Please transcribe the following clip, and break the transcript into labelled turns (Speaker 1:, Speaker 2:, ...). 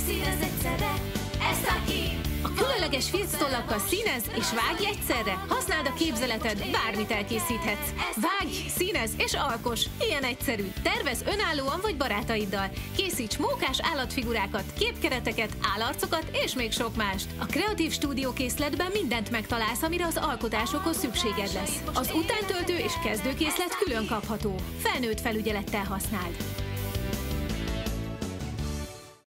Speaker 1: színez egyszerre, ez aki.
Speaker 2: A különleges filctollakkal színez és vágj egyszerre. Használd a képzeleted, bármit elkészíthetsz. Vágj, színez és alkos. Ilyen egyszerű. Tervez önállóan vagy barátaiddal. Készíts mókás állatfigurákat, képkereteket, állarcokat és még sok mást. A Kreatív Stúdió készletben mindent megtalálsz, amire az alkotásokhoz szükséged lesz. Az utántöltő és kezdőkészlet külön kapható. Felnőtt felügyelettel használd.